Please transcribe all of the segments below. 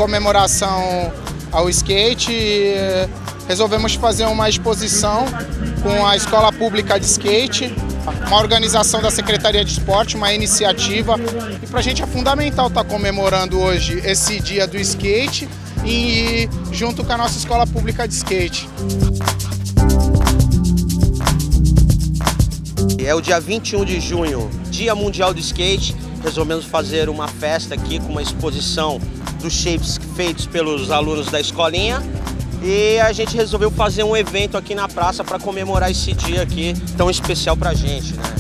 comemoração ao skate, resolvemos fazer uma exposição com a Escola Pública de Skate, uma organização da Secretaria de Esporte, uma iniciativa. E para a gente é fundamental estar comemorando hoje esse dia do skate e junto com a nossa Escola Pública de Skate. É o dia 21 de junho, Dia Mundial do Skate. Resolvemos fazer uma festa aqui com uma exposição dos shapes feitos pelos alunos da escolinha. E a gente resolveu fazer um evento aqui na praça para comemorar esse dia aqui tão especial pra gente, né?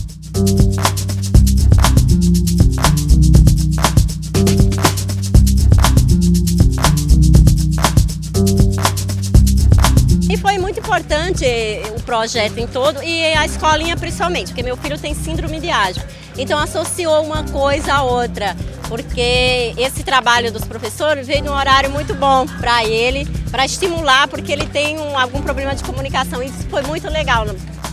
E foi muito importante o projeto em todo e a escolinha principalmente, porque meu filho tem síndrome de Asma. Então associou uma coisa à outra, porque esse trabalho dos professores veio num horário muito bom para ele, para estimular, porque ele tem algum problema de comunicação. E isso foi muito legal